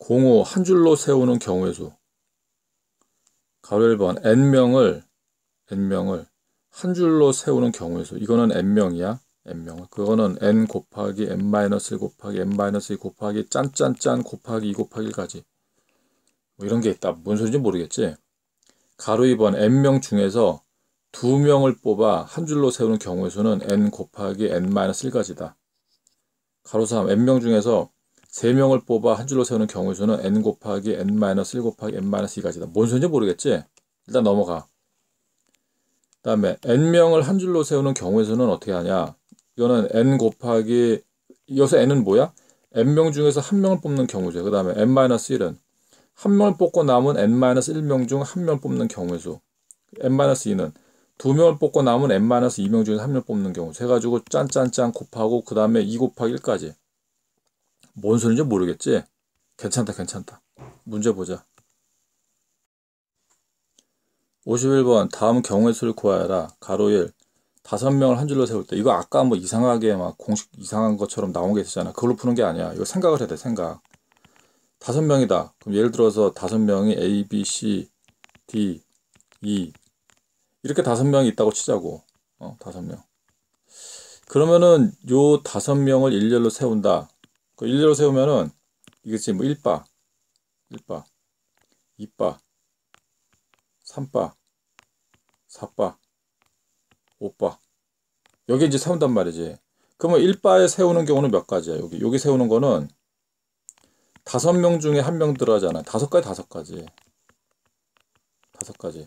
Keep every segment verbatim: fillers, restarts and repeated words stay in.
공호 한 줄로 세우는 경우의 수. 가로 일 번 n명을 n명을 한 줄로 세우는 경우의 수. 이거는 n명이야. n명. 그거는 n 곱하기 n 마이너스 일 곱하기 n 마이너스 이 곱하기 짠짠짠 곱하기 이 곱하기 일까지. 뭐 이런 게 있다. 뭔 소리인지 모르겠지. 가로 이 번 n명 중에서 두 명을 뽑아 한 줄로 세우는 경우의 수는 n 곱하기 n 마이너스 일까지다. 가로 삼 n명 중에서 세 명을 뽑아 한 줄로 세우는 경우의 수는 n 곱하기 n 마이너스 일 곱하기 n 마이너스 이까지다. 뭔 소리인지 모르겠지? 일단 넘어가. 그 다음에 n명을 한 줄로 세우는 경우의 수는 어떻게 하냐? 이거는 n 곱하기, 여기서 n은 뭐야? n명 중에서 한 명을 뽑는 경우죠. 그 다음에 n 마이너스 일은 한 명을 뽑고 남은 n 마이너스 일 명 중 한 명을 뽑는 경우의 수. n 마이너스 이는 두 명을 뽑고 남은 n 마이너스 이 명 중에서 한 명을 뽑는 경우. 해가지고 짠짠짠 곱하고 그 다음에 이 곱하기 일까지. 뭔 소리인지 모르겠지? 괜찮다 괜찮다. 문제 보자. 오십일 번 다음 경우의 수를 구하여라. 가로 일. 다섯 명을 한 줄로 세울 때. 이거 아까 뭐 이상하게 막 공식 이상한 것처럼 나온 게 있었잖아. 그걸로 푸는 게 아니야. 이거 생각을 해야 돼. 생각. 다섯 명이다. 그럼 예를 들어서 다섯 명이 A, B, C, D, E 이렇게 다섯 명이 있다고 치자고. 어, 다섯 명. 그러면은 요 다섯 명을 일렬로 세운다. 그 일렬로 세우면은 이겠지 뭐 일 바, 일 바, 이 바, 삼 바, 사 바, 오 바. 여기 이제 세운단 말이지. 그러면 일 바에 세우는 경우는 몇 가지야? 여기 여기 세우는 거는 다섯 명 중에 한 명 들어가잖아. 다섯 가지 다섯 가지. 다섯 가지.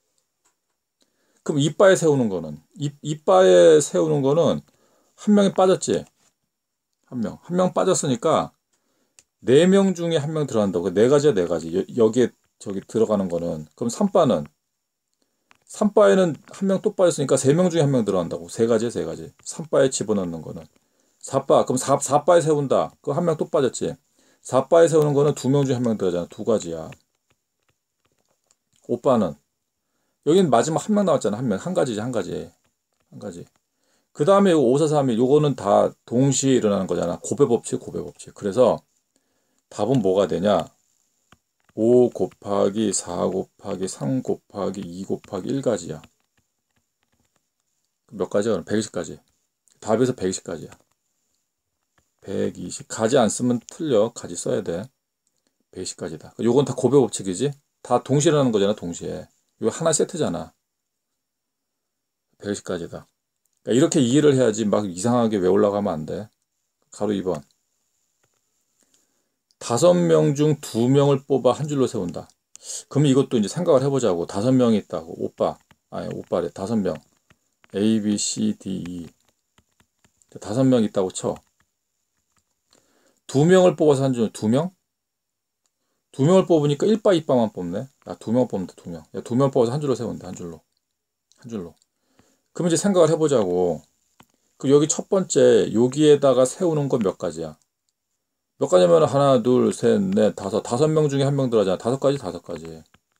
그럼 이 바에 세우는 거는 이, 이 바에 세우는 거는 한 명이 빠졌지. 한 명. 한 명 빠졌으니까 네 명 중에 한 명 들어간다고. 네 가지야, 네 가지. 여, 여기에 저기 들어가는 거는. 그럼 삼 바는 삼 바에는 한 명 또 빠졌으니까 세 명 중에 한 명 들어간다고. 세 가지야, 세 가지. 삼 바에 집어넣는 거는. 사 바. 그럼 사, 사 바에 세운다. 그 한 명 또 빠졌지. 사 바에 세우는 거는 두 명 중에 한 명 들어가잖아. 두 가지야. 오 바는 여기는 마지막 한 명 나왔잖아. 한 명. 한 가지지, 한 가지. 한 가지. 그 다음에 오, 사, 삼, 일 요거는 다 동시에 일어나는 거잖아. 고배 법칙, 고배 법칙. 그래서 답은 뭐가 되냐? 오 곱하기 사 곱하기 삼 곱하기 이 곱하기 일까지야. 몇 가지야? 백이십 가지. 답에서 백이십 가지야. 백이십. 가지 안 쓰면 틀려. 가지 써야 돼. 백이십 가지다. 요건 다 고배 법칙이지? 다 동시에 일어나는 거잖아, 동시에. 이거 하나 세트잖아. 백이십 가지다. 그러니까 이렇게 이해를 해야지 막 이상하게 외우려고 하면 안 돼. 가로 이 번. 다섯 명 중 두 명을 뽑아 한 줄로 세운다. 그럼 이것도 이제 생각을 해보자고. 다섯 명이 있다고. 오빠. 아니, 오빠래. 다섯 명. A, B, C, D, E. 다섯 명 있다고 쳐. 두 명을 뽑아서 한 줄, 두 명? 두 명을 뽑으니까 일 바, 이 바만 뽑네. 야, 두 명 뽑는다, 두 명. 야, 두 명 뽑아서 한 줄로 세운다, 한 줄로. 한 줄로. 그럼 이제 생각을 해보자고. 그 여기 첫 번째, 여기에다가 세우는 건 몇 가지야? 몇 가지면 하나, 둘, 셋, 넷, 다섯. 다섯 명 중에 한 명 들어가잖아. 다섯 가지, 다섯 가지.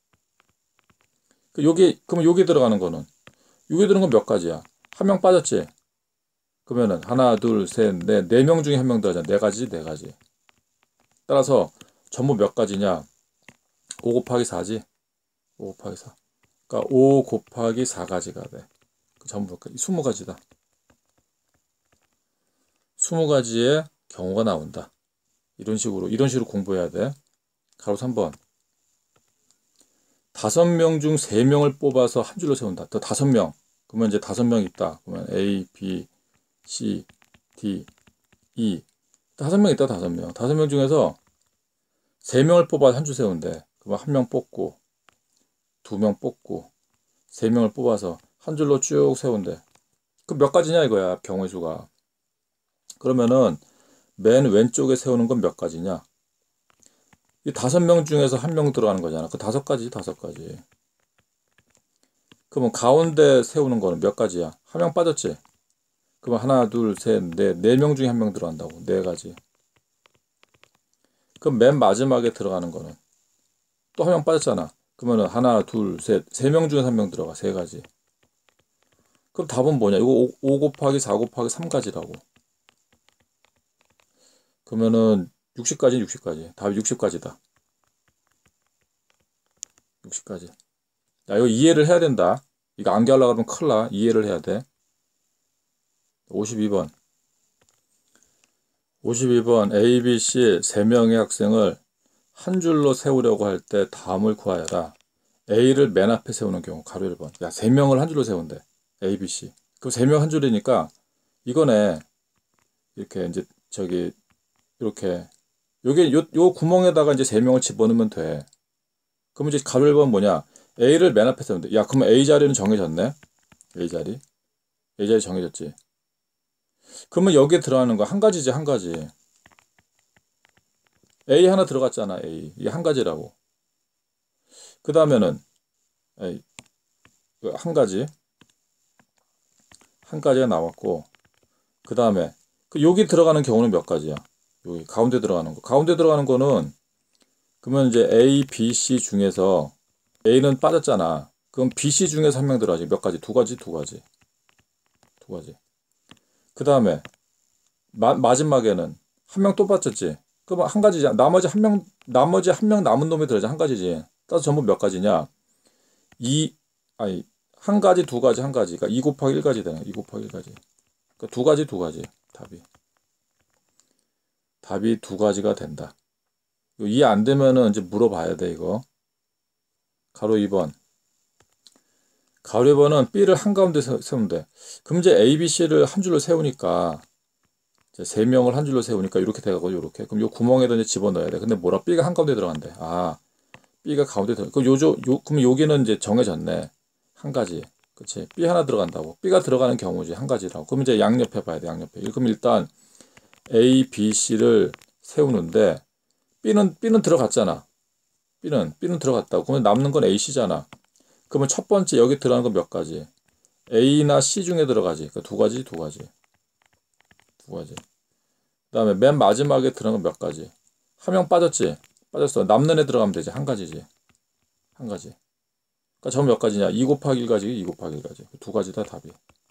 그 여기, 그러면 여기 들어가는 거는? 여기 들어가는 건 몇 가지야? 한 명 빠졌지? 그러면은 하나, 둘, 셋, 넷, 네 명 중에 한 명 들어가잖아. 네 가지, 네 가지. 따라서 전부 몇 가지냐? 오 곱하기 사지? 오 곱하기 사. 그러니까 오 곱하기 사 가지가 돼. 전부 이십 가지다. 이십 가지의 경우가 나온다. 이런 식으로, 이런 식으로 공부해야 돼. 가로 삼 번. 다섯 명 중 세 명을 뽑아서 한 줄로 세운다. 또 다섯 명. 그러면 이제 다섯 명 있다. 그러면 A, B, C, D, E. 다섯 명 있다, 다섯 명. 다섯 명 중에서 세 명을 뽑아서 한 줄 세운대. 그러면 한 명 뽑고, 두 명 뽑고, 세 명을 뽑아서 한 줄로 쭉 세운대. 그럼 몇 가지냐 이거야, 경우의 수가. 그러면은 맨 왼쪽에 세우는 건 몇 가지냐? 이 다섯 명 중에서 한 명 들어가는 거잖아. 그 다섯 가지, 다섯 가지. 그러면 가운데 세우는 거는 몇 가지야? 한 명 빠졌지? 그러면 하나, 둘, 셋, 넷, 네 명 중에 한 명 들어간다고. 네 가지. 그럼 맨 마지막에 들어가는 거는 또 한 명 빠졌잖아. 그러면은 하나, 둘, 셋, 세 명 중에 한 명 들어가. 세 가지. 그럼 답은 뭐냐? 이거 오 곱하기 사 곱하기 삼 가지라고. 그러면은 육십까지 육십까지. 답이 육십까지다. 육십까지. 야, 이거 이해를 해야 된다. 이거 암기하려고 하면 큰일 나. 이해를 해야 돼. 오십이 번. 오십이 번 A, B, C 세 명의 학생을 한 줄로 세우려고 할 때 다음을 구하여라. A를 맨 앞에 세우는 경우 가로 일 번. 야, 세 명을 한 줄로 세운대. A, B, C. 그럼 세 명 한 줄이니까 이거네. 이렇게 이제 저기 이렇게 요게 요, 요 구멍에다가 이제 세 명을 집어넣으면 돼. 그럼 이제 가로 일 번 뭐냐? A를 맨 앞에 세운대. 야, 그러면 A 자리는 정해졌네. A 자리. A 자리 정해졌지. 그러면 여기에 들어가는 거 한 가지지, 한 가지. A 하나 들어갔잖아, A. 이게 한 가지라고. 그 다음에는 A 한 가지. 한 가지가 나왔고, 그 다음에 그 여기 들어가는 경우는 몇 가지야? 여기 가운데 들어가는 거. 가운데 들어가는 거는 그러면 이제 A, B, C 중에서 A는 빠졌잖아. 그럼 B, C 중에서 한 명 들어가지. 몇 가지? 두 가지, 두 가지. 두 가지. 그 다음에 마지막에는 한 명 또 빠졌지. 그럼 한 가지지. 나머지 한 명, 나머지 한 명 남은 놈이 들어가지. 한 가지지. 따라서 전부 몇 가지냐? 이, 아니, 한 가지, 두 가지, 한 가지. 그러니까 이 곱하기 일 가지 되네. 이 곱하기 일 가지. 그러니까 두 가지, 두 가지. 답이. 답이 두 가지가 된다. 이해 안 되면은 이제 물어봐야 돼, 이거. 가로 이 번. 가로 이 번은 B를 한가운데 세우면 돼. 그럼 이제 A, B, C를 한 줄로 세우니까, 이제 세 명을 한 줄로 세우니까 이렇게 돼가고, 이렇게. 그럼 요 구멍에다 이제 집어넣어야 돼. 근데 뭐라? B가 한가운데 들어간대. 아, B가 가운데 들어. 그럼 요조, 요, 그럼 여기는 이제 정해졌네. 한 가지. 그치? B 하나 들어간다고. B가 들어가는 경우지. 한 가지라고. 그럼 이제 양옆에 봐야 돼, 양옆에. 그럼 일단 A, B, C를 세우는데, B는, B는 들어갔잖아. B는, B는 들어갔다고. 그러면 남는 건 A, C잖아. 그러면 첫 번째 여기 들어가는 건 몇 가지? A나 C 중에 들어가지. 그러니까 두 가지, 두 가지. 두 가지. 그 다음에 맨 마지막에 들어간 건 몇 가지? 한 명 빠졌지? 빠졌어. 남는 애 들어가면 되지. 한 가지지. 한 가지. 그러니까 저 몇 가지냐? 이 곱하기 일 가지, 이 곱하기 일 가지. 두 가지 다 답이.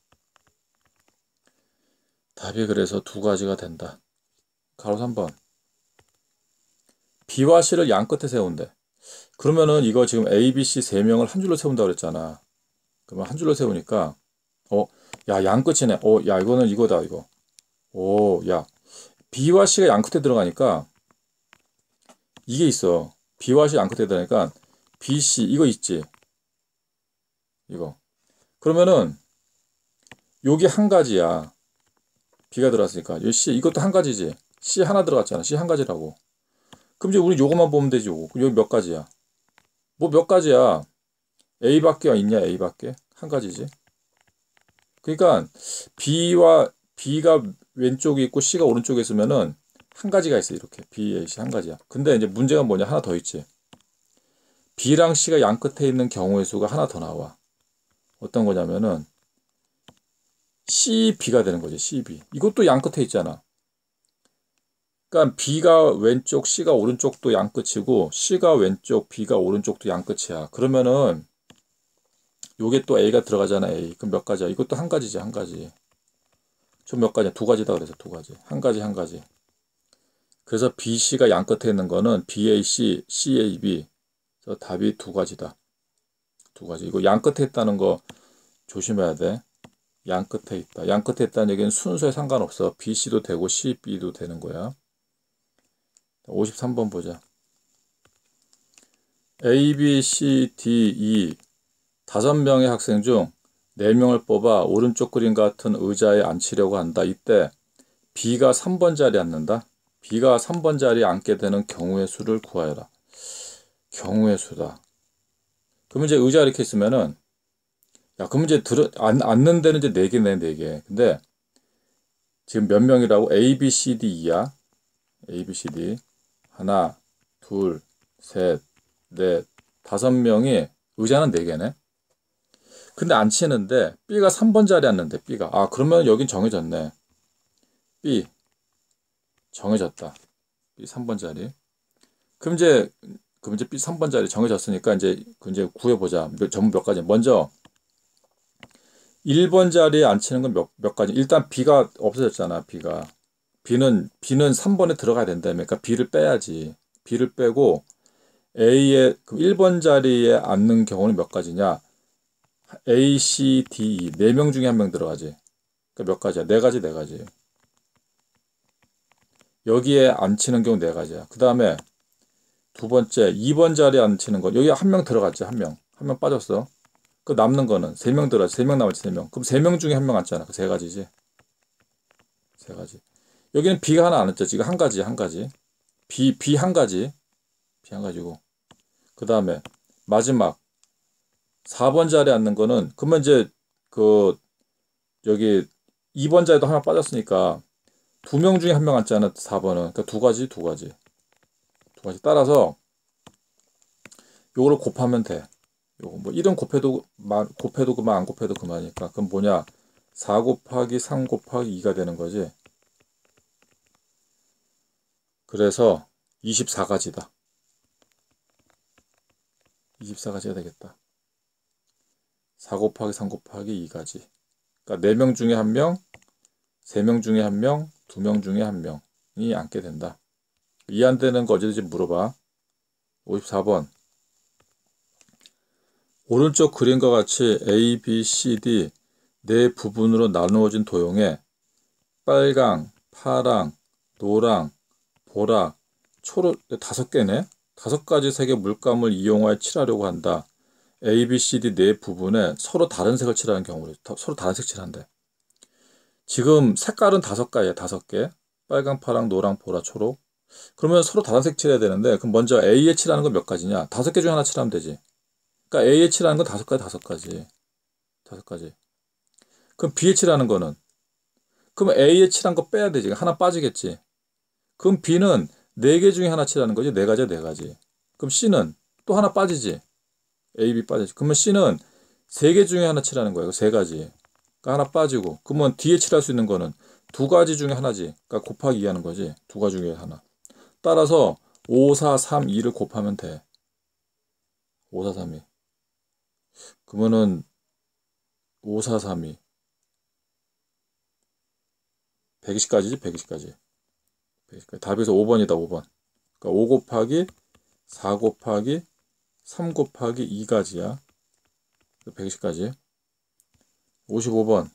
답이 그래서 두 가지가 된다. 가로 삼 번. B와 C를 양 끝에 세운대. 그러면은 이거 지금 A, B, C 세 명을 한 줄로 세운다고 그랬잖아. 그러면 한 줄로 세우니까 어, 야, 양 끝이네. 어, 야, 이거는 이거다, 이거. 오, 야. B와 C가 양 끝에 들어가니까 이게 있어. B와 C 양 끝에 들어가니까 B, C 이거 있지. 이거. 그러면은 여기 한 가지야. B가 들어갔으니까. 이 C 이것도 한 가지지. C 하나 들어갔잖아. C 한 가지라고. 그럼 이제 우리 요것만 보면 되지. 요거. 여기 몇 가지야? 뭐 몇 가지야? A밖에 있냐? A밖에? 한 가지지. 그러니까 B와 B가 왼쪽에 있고 C가 오른쪽에 있으면은 한 가지가 있어. 이렇게 B, A, C 한 가지야. 근데 이제 문제가 뭐냐? 하나 더 있지. B랑 C가 양 끝에 있는 경우의 수가 하나 더 나와. 어떤 거냐면은 C, B가 되는 거지. C, B. 이것도 양 끝에 있잖아. 그러니까 B가 왼쪽, C가 오른쪽도 양 끝이고 C가 왼쪽, B가 오른쪽도 양 끝이야. 그러면은 요게 또 A가 들어가잖아. A. 그럼 몇 가지야? 이것도 한 가지지. 한 가지. 좀 몇 가지야? 두 가지다 그래서 두 가지. 한 가지 한 가지. 그래서 B, C가 양 끝에 있는 거는 B, A, C, C, A, B. 그래서 답이 두 가지다. 두 가지. 이거 양 끝에 있다는 거 조심해야 돼. 양 끝에 있다. 양 끝에 있다는 얘기는 순서에 상관없어. B, C도 되고 C, B도 되는 거야. 오십삼 번 보자. A, B, C, D, E 다섯 명의 학생 중 네 명을 뽑아 오른쪽 그림 같은 의자에 앉히려고 한다. 이때 B가 삼 번 자리에 앉는다. B가 삼 번 자리에 앉게 되는 경우의 수를 구하여라. 경우의 수다. 그러면 이제 의자 이렇게 있으면은 야, 그럼 이제 들어 앉, 앉는 데는 이제 네 개네, 네 개. 근데 지금 몇 명이라고? A, B, C, D, E야. A, B, C, D. 하나, 둘, 셋, 넷, 다섯 명이 의자는 네 개네. 근데 앉히는데 B가 삼 번 자리에 앉는데 B가. 아, 그러면 여긴 정해졌네. B. 정해졌다. B 삼 번 자리. 그럼 이제 그럼 이제 B 삼 번 자리 정해졌으니까 이제 그 이제 구해보자. 전부 몇 가지. 먼저 일 번 자리에 앉히는 건 몇, 몇 가지. 일단 B가 없어졌잖아. B가. B는 B는 삼 번에 들어가야 된다며. 그러니까 B를 빼야지. B를 빼고 A의 그 일 번 자리에 앉는 경우는 몇 가지냐? A, C, D, E 네 명 중에 한 명 들어가지. 그러니까 몇 가지야? 네 가지, 네 가지. 여기에 앉히는 경우 네 가지야. 그 다음에 두 번째 이 번 자리에 앉히는 거. 여기 한 명 들어갔지. 한 명. 한 명 빠졌어. 그 남는 거는 세 명 들어갔지. 세 명 남았지. 세 명. 그럼 세 명 중에 한 명 앉잖아. 그 세 가지지. 세 가지. 여기는 B가 하나 안 앉죠. 지금 한 가지, 한 가지. B, B 한 가지. B 한 가지고. 그 다음에 마지막 사 번 자리에 앉는 거는 그러면 이제 그 여기 이 번 자리도 하나 빠졌으니까 두 명 중에 한 명 앉잖아. 사 번은. 그러니까 두 가지, 두 가지. 두 가지. 따라서 요거를 곱하면 돼. 요거 뭐 일은 곱해도 마, 곱해도 그만 안 곱해도 그만이니까. 그럼 뭐냐? 사 곱하기 삼 곱하기 이가 되는 거지. 그래서 이십사 가지다. 이십사 가지가 되겠다. 사 곱하기 삼 곱하기 이 가지. 그러니까 네 명 중에 한 명, 세 명 중에 한 명, 두 명 중에 한 명이 앉게 된다. 이해 안 되는 거 어디든지 물어봐. 오십사 번. 오른쪽 그림과 같이 A, B, C, D 네 부분으로 나누어진 도형에 빨강, 파랑, 노랑, 보라, 초록 다섯 개네. 다섯 가지 색의 물감을 이용하여 칠하려고 한다. A, B, C, D 네 부분에 서로 다른 색을 칠하는 경우를 서로 다른 색 칠한대. 지금 색깔은 다섯 가지야. 다섯 개. 빨강, 파랑, 노랑, 보라, 초록. 그러면 서로 다른 색 칠해야 되는데 그럼 먼저 A에 칠하는 건 몇 가지냐? 다섯 개 중에 하나 칠하면 되지. 그러니까 A에 칠하는 건 다섯 가지, 다섯 가지. 다섯 가지. 그럼 B에 칠하는 거는? 그럼 A에 칠한 거 빼야 되지. 하나 빠지겠지. 그럼 B는 네 개 중에 하나 칠하는 거지. 네 가지야, 네 가지. 그럼 C는 또 하나 빠지지. A, B 빠지지. 그러면 C는 세 개 중에 하나 칠하는 거예요. 세 가지. 그러니까 하나 빠지고. 그러면 D에 칠할 수 있는 거는 두 가지 중에 하나지. 그러니까 곱하기 이 하는 거지. 두 가지 중에 하나. 따라서 오, 사, 삼, 이를 곱하면 돼. 오, 사, 삼, 이. 그러면은 오, 사, 삼, 이. 백이십 가지지? 백이십 가지. 백이십 가지. 답에서 오 번이다. 오 번. 그러니까 오 곱하기 사 곱하기 삼 곱하기 이 가지야. 백이십 가지. 오십오 번.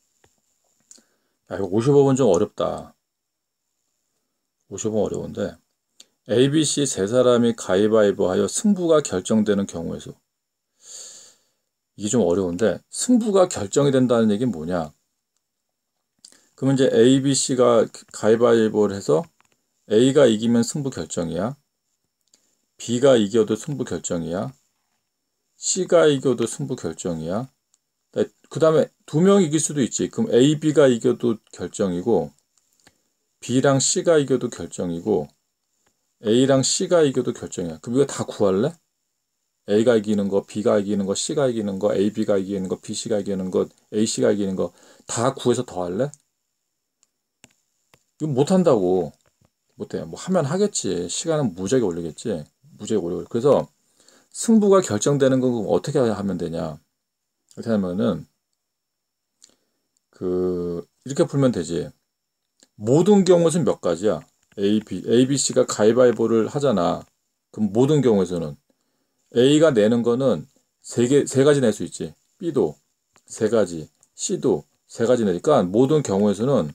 야, 이거 오십오 번 좀 어렵다. 오십오 번 어려운데. A, B, C 세 사람이 가위바위보 하여 승부가 결정되는 경우의 수. 이게 좀 어려운데 승부가 결정이 된다는 얘기는 뭐냐? 그러면 이제 A, B, C가 가위바위보를 해서 A가 이기면 승부 결정이야. B가 이겨도 승부 결정이야. C가 이겨도 승부 결정이야. 그 다음에 두 명이 이길 수도 있지. 그럼 A, B가 이겨도 결정이고 B랑 C가 이겨도 결정이고 A랑 C가 이겨도 결정이야. 그럼 이거 다 구할래? A가 이기는 거, B가 이기는 거, C가 이기는 거, A, B가 이기는 거, B, C가 이기는 거, A, C가 이기는 거 다 구해서 더 할래? 이거 못한다고. 못해. 뭐 하면 하겠지. 시간은 무지하게 올리겠지. 무지하게 오래 걸려. 그래서 승부가 결정되는 건 어떻게 하면 되냐? 어떻게 하면은 그 이렇게 풀면 되지. 모든 경우에서는 몇 가지야? A, B, A, B, C가 가위바위보를 하잖아. 그럼 모든 경우에서는 A가 내는 거는 세 개, 세 가지 낼 수 있지. B도 세 가지, C도 세 가지 내니까 모든 경우에서는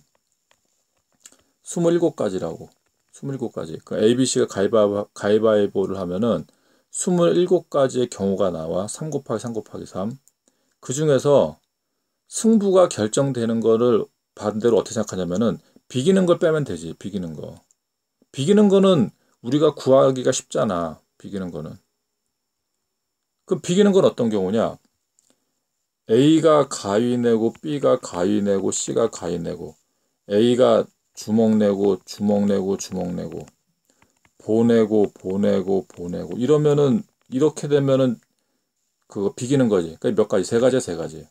스물일곱 가지라고. 스물일곱 가지. 그 A, B, C가 가위바위보, 가위바위보를 하면은 스물일곱 가지의 경우가 나와. 삼 곱하기 삼 곱하기 삼. 그 중에서 승부가 결정되는 거를 반대로 어떻게 생각하냐면은 비기는 걸 빼면 되지. 비기는 거. 비기는 거는 우리가 구하기가 쉽잖아. 비기는 거는. 그 비기는 건 어떤 경우냐? A가 가위 내고 B가 가위 내고 C가 가위 내고 A가 주먹 내고 주먹 내고 주먹 내고 보내고 보내고 보내고 이러면은 이렇게 되면은 그거 비기는 거지. 그러니까 몇 가지? 세 가지야, 세 가지.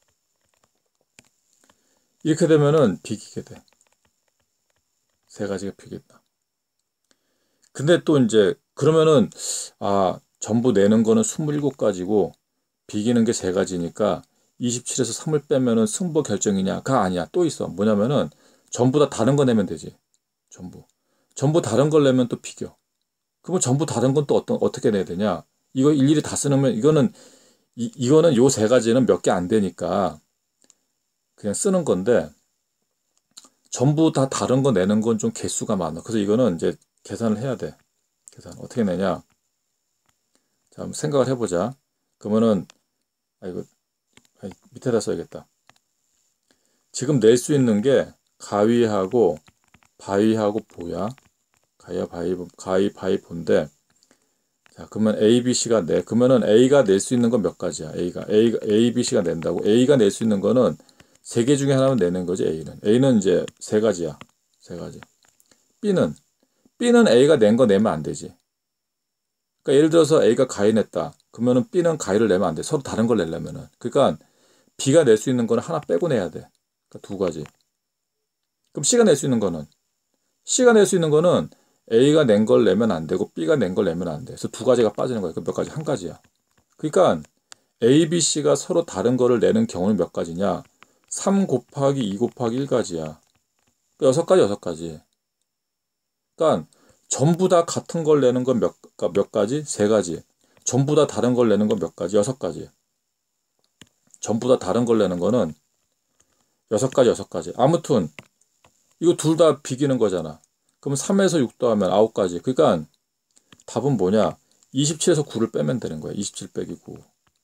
이렇게 되면은 비기게 돼. 세 가지가 비겠다. 근데 또 이제 그러면은 아 전부 내는 거는 스물일곱 가지고 비기는 게 세 가지니까 이십칠에서 삼을 빼면은 승부 결정이냐가 아니야. 또 있어. 뭐냐면은 전부 다 다른 거 내면 되지. 전부. 전부 다른 걸 내면 또 비교. 그러면 전부 다른 건 또 어떤, 어떻게 내야 되냐? 이거 일일이 다 쓰면, 이거는, 이, 이거는 요 세 가지는 몇 개 안 되니까 그냥 쓰는 건데, 전부 다 다른 거 내는 건 좀 개수가 많아. 그래서 이거는 이제 계산을 해야 돼. 계산. 어떻게 내냐? 자, 한번 생각을 해보자. 그러면은, 아, 이거, 아, 밑에다 써야겠다. 지금 낼 수 있는 게 가위하고 바위하고 보야. 가위와 바위, 가위, 바위, 본데, 자, 그러면 A, B, C가 내. 그러면은 A가 낼 수 있는 건 몇 가지야? A가. A가, A, B, C가 낸다고. A가 낼 수 있는 거는 세 개 중에 하나만 내는 거지, A는. A는 이제 세 가지야. 세 가지. B는, B는 A가 낸 거 내면 안 되지. 그러니까 예를 들어서 A가 가위 냈다. 그러면은 B는 가위를 내면 안 돼. 서로 다른 걸 내려면은. 그러니까 B가 낼 수 있는 거는 하나 빼고 내야 돼. 그러니까 두 가지. 그럼 C가 낼 수 있는 거는? C가 낼 수 있는 거는 A가 낸 걸 내면 안 되고 B가 낸 걸 내면 안 돼. 그래서 두 가지가 빠지는 거야. 그 몇 가지? 한 가지야. 그러니까 A, B, C가 서로 다른 거를 내는 경우는 몇 가지냐? 삼 곱하기 이 곱하기 일 가지야. 그러니까 여섯 가지, 여섯 가지. 그러니까 전부 다 같은 걸 내는 건 몇, 몇 가지? 세 가지. 전부 다 다른 걸 내는 건 몇 가지? 여섯 가지. 전부 다 다른 걸 내는 거는 여섯 가지, 여섯 가지. 아무튼 이거 둘 다 비기는 거잖아. 그럼 삼에서 육 더하면 아홉 가지. 그러니까 답은 뭐냐? 이십칠에서 구를 빼면 되는 거야. 이십칠 빼기 구.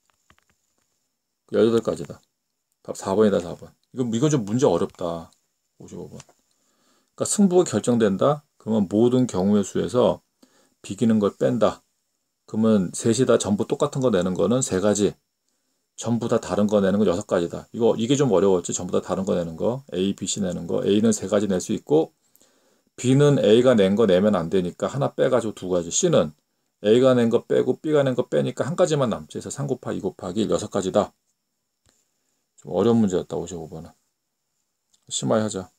열여덟 가지다. 답 사 번이다, 사 번. 이건, 이건 좀 문제 어렵다. 오십오 번. 그러니까 승부가 결정된다? 그러면 모든 경우의 수에서 비기는 걸 뺀다. 그러면 셋이 다 전부 똑같은 거 내는 거는 세 가지. 전부 다 다른 거 내는 건 여섯 가지다. 이거, 이게 좀 어려웠지? 전부 다 다른 거 내는 거. A, B, C 내는 거. A는 세 가지 낼 수 있고, B는 A가 낸 거 내면 안 되니까 하나 빼가지고 두 가지. C는 A가 낸 거 빼고 B가 낸 거 빼니까 한 가지만 남지. 그래서 삼 곱하기 이 곱하기 일, 여섯 가지다. 좀 어려운 문제였다, 오십오 번은. 심하게 하자.